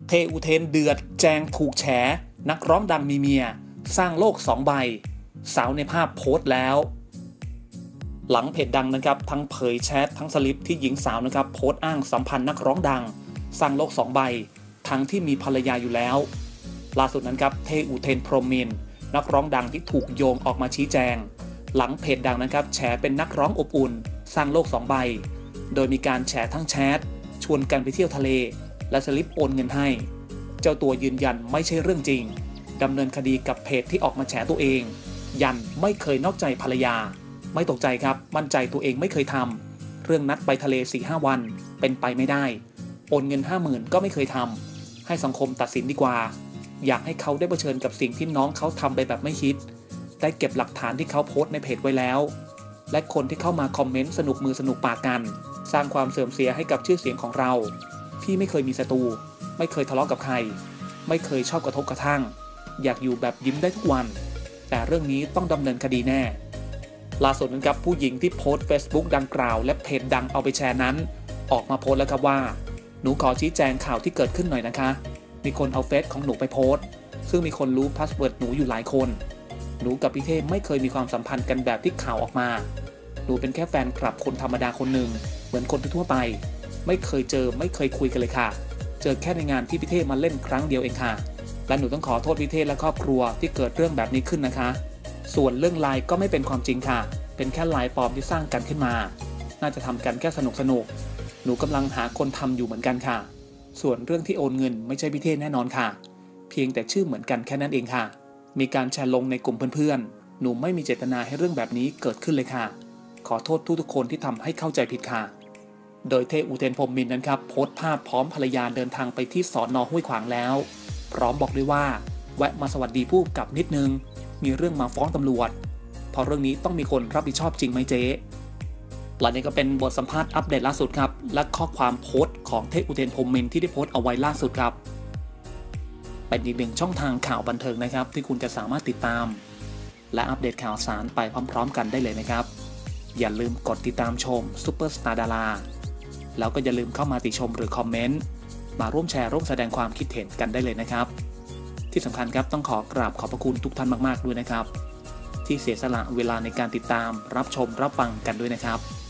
เทอุเทนเดือดแจงถูกแฉนักร้องดังมีเมียสร้างโลก2 ใบสาวในภาพโพสต์แล้วหลังเพจดังนะครับทั้งเผยแชททั้งสลิปที่หญิงสาวนะครับโพสต์อ้างสัมพันธ์นักร้องดังสร้างโลก2 ใบทั้งที่มีภรรยาอยู่แล้วล่าสุดนั้นครับเทอุเทนพรหมินทร์นักร้องดังที่ถูกโยงออกมาชี้แจงหลังเพจดังนะครับแฉเป็นนักร้องอบอุ่นสร้างโลก2 ใบโดยมีการแฉทั้งแชทชวนกันไปเที่ยวทะเลและสลิปโอนเงินให้เจ้าตัวยืนยันไม่ใช่เรื่องจริงดำเนินคดีกับเพจที่ออกมาแฉตัวเองยันไม่เคยนอกใจภรรยาไม่ตกใจครับมั่นใจตัวเองไม่เคยทำเรื่องนัดไปทะเล 4-5 วันเป็นไปไม่ได้โอนเงิน 50,000 ก็ไม่เคยทำให้สังคมตัดสินดีกว่าอยากให้เขาได้เผชิญกับสิ่งที่น้องเขาทำไปแบบไม่คิดได้เก็บหลักฐานที่เขาโพสต์ในเพจไว้แล้วและคนที่เข้ามาคอมเมนต์สนุกมือสนุกปากกันสร้างความเสื่อมเสียให้กับชื่อเสียงของเราพี่ไม่เคยมีศัตรูไม่เคยทะเลาะกับใครไม่เคยชอบกระทบกระทั่งอยากอยู่แบบยิ้มได้ทุกวันแต่เรื่องนี้ต้องดำเนินคดีแน่ล่าสุดนั้นครับผู้หญิงที่โพสต์ Facebook ดังกล่าวและเพจดังเอาไปแชร์นั้นออกมาโพสต์แล้วครับว่าหนูขอชี้แจงข่าวที่เกิดขึ้นหน่อยนะคะมีคนเอาเฟซของหนูไปโพสต์ซึ่งมีคนรู้พาสเวิร์ดหนูอยู่หลายคนหนูกับพี่เทพไม่เคยมีความสัมพันธ์กันแบบที่ข่าวออกมาหนูเป็นแค่แฟนคลับคนธรรมดาคนหนึ่งเหมือนคนทั่วไปไม่เคยเจอไม่เคยคุยกันเลยค่ะเจอแค่ในงานที่พี่เทพมาเล่นครั้งเดียวเองค่ะและหนูต้องขอโทษพี่เทพและครอบครัวที่เกิดเรื่องแบบนี้ขึ้นนะคะส่วนเรื่องไลน์ก็ไม่เป็นความจริงค่ะเป็นแค่ไลน์ปลอมที่สร้างกันขึ้นมาน่าจะทำกันแค่สนุกหนูกำลังหาคนทำอยู่เหมือนกันค่ะส่วนเรื่องที่โอนเงินไม่ใช่พี่เทพแน่นอนค่ะเพียงแต่ชื่อเหมือนกันแค่นั้นเองค่ะมีการแชร์ลงในกลุ่มเพื่อนๆหนูไม่มีเจตนาให้เรื่องแบบนี้เกิดขึ้นเลยค่ะขอโทษทุกคนที่ทำให้เข้าใจผิดค่ะโดยเทพอุเทนพรหมินทร์นั้นครับโพสต์ภาพพร้อมภรรยาเดินทางไปที่สน.ห้วยขวางแล้วพร้อมบอกด้วยว่าแวะมาสวัสดีผู้กำกับนิดนึงมีเรื่องมาฟ้องตำรวจเพราะเรื่องนี้ต้องมีคนรับผิดชอบจริงไหมเจ๊หลังนี้ก็เป็นบทสัมภาษณ์อัปเดตล่าสุดครับและข้อความโพสต์ของเทพอุเทนพรหมินทร์ที่ได้โพสต์เอาไว้ล่าสุดครับเป็นอีกหนึ่งช่องทางข่าวบันเทิงนะครับที่คุณจะสามารถติดตามและอัปเดตข่าวสารไปพร้อมๆกันได้เลยนะครับอย่าลืมกดติดตามชมซุปเปอร์สตาร์ดาราแล้วก็อย่าลืมเข้ามาติชมหรือคอมเมนต์มาร่วมแชร์ร่วมแสดงความคิดเห็นกันได้เลยนะครับที่สำคัญครับต้องขอกราบขอบพระคุณทุกท่านมากๆด้วยนะครับที่เสียสละเวลาในการติดตามรับชมรับฟังกันด้วยนะครับ